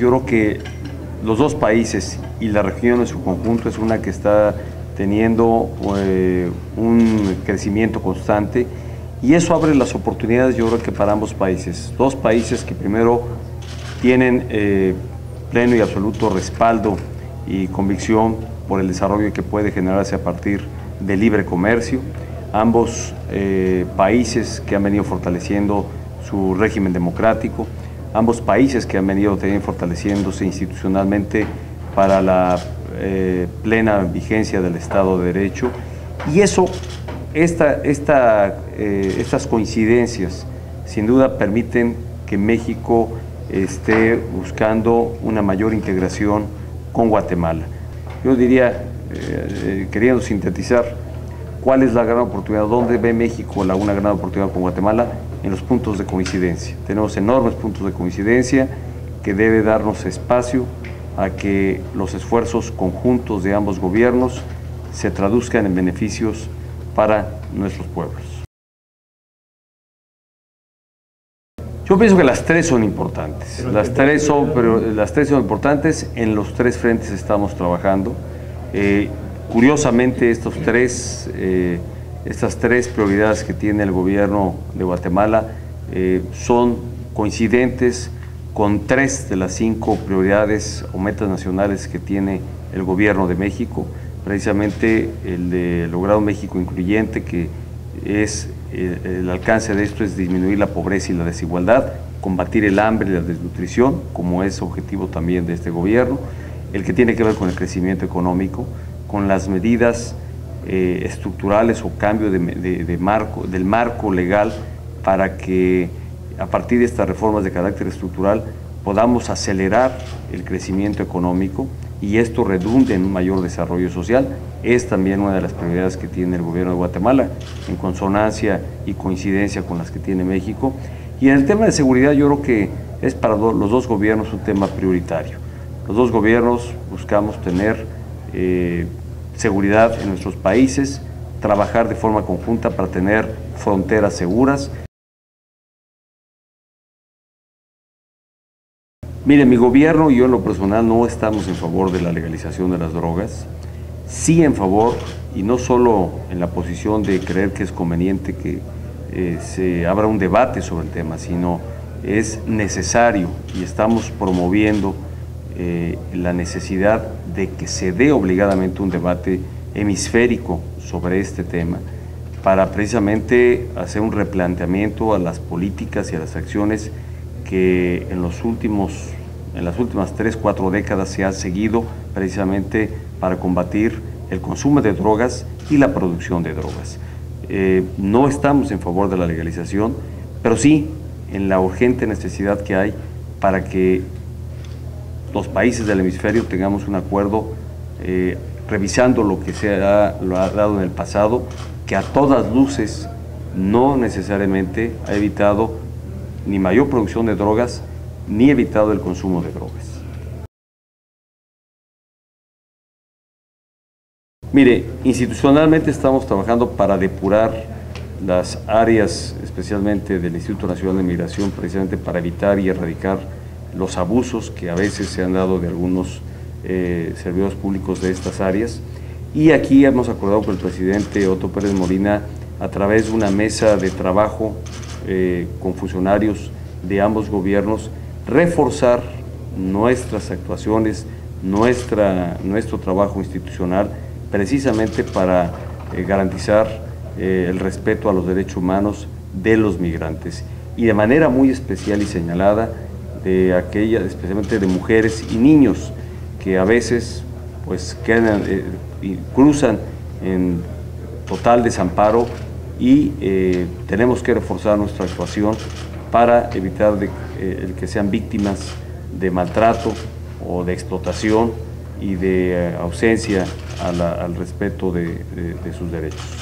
yo creo que los dos países y la región en su conjunto es una que está teniendo un crecimiento constante, y eso abre las oportunidades, yo creo que para ambos países. Dos países que primero tienen pleno y absoluto respaldo y convicción por el desarrollo que puede generarse a partir del libre comercio. Ambos países que han venido fortaleciendo su régimen democrático, ambos países que han venido también fortaleciéndose institucionalmente para la plena vigencia del Estado de Derecho. Y eso, estas coincidencias sin duda permiten que México esté buscando una mayor integración con Guatemala. Yo diría, queriendo sintetizar, ¿cuál es la gran oportunidad? ¿Dónde ve México una gran oportunidad con Guatemala? En los puntos de coincidencia. Tenemos enormes puntos de coincidencia que debe darnos espacio a que los esfuerzos conjuntos de ambos gobiernos se traduzcan en beneficios para nuestros pueblos. Yo pienso que las tres son importantes. Las tres son importantes. En los tres frentes estamos trabajando. Curiosamente, estas tres prioridades que tiene el gobierno de Guatemala son coincidentes con 3 de las 5 prioridades o metas nacionales que tiene el gobierno de México, precisamente el de lograr un México incluyente, que es el alcance de esto es disminuir la pobreza y la desigualdad, combatir el hambre y la desnutrición, como es objetivo también de este gobierno, el que tiene que ver con el crecimiento económico, con las medidas estructurales o cambio del marco legal para que a partir de estas reformas de carácter estructural podamos acelerar el crecimiento económico y esto redunde en un mayor desarrollo social. Es también una de las prioridades que tiene el gobierno de Guatemala, en consonancia y coincidencia con las que tiene México. Y en el tema de seguridad, yo creo que es para los dos gobiernos un tema prioritario. Los dos gobiernos buscamos tener seguridad en nuestros países, trabajar de forma conjunta para tener fronteras seguras. Mire, mi gobierno y yo en lo personal no estamos en favor de la legalización de las drogas, sí en favor, y no solo en la posición de creer que es conveniente que se abra un debate sobre el tema, sino es necesario y estamos promoviendo la necesidad de que se dé obligadamente un debate hemisférico sobre este tema para precisamente hacer un replanteamiento a las políticas y a las acciones que en las últimas 3-4 décadas se ha seguido precisamente para combatir el consumo de drogas y la producción de drogas. No estamos en favor de la legalización, pero sí en la urgente necesidad que hay para que los países del hemisferio tengamos un acuerdo revisando lo que lo ha dado en el pasado, que a todas luces no necesariamente ha evitado ni mayor producción de drogas, ni evitado el consumo de drogas. Mire, institucionalmente estamos trabajando para depurar las áreas, especialmente del Instituto Nacional de Migración, precisamente para evitar y erradicar los abusos que a veces se han dado de algunos servidores públicos de estas áreas. Y aquí hemos acordado con el presidente Otto Pérez Molina, a través de una mesa de trabajo con funcionarios de ambos gobiernos, reforzar nuestras actuaciones, nuestro trabajo institucional, precisamente para garantizar el respeto a los derechos humanos de los migrantes, y de manera muy especial y señalada especialmente de mujeres y niños que a veces pues cruzan en total desamparo, y tenemos que reforzar nuestra actuación para evitar el que sean víctimas de maltrato o de explotación y de ausencia al respeto de sus derechos.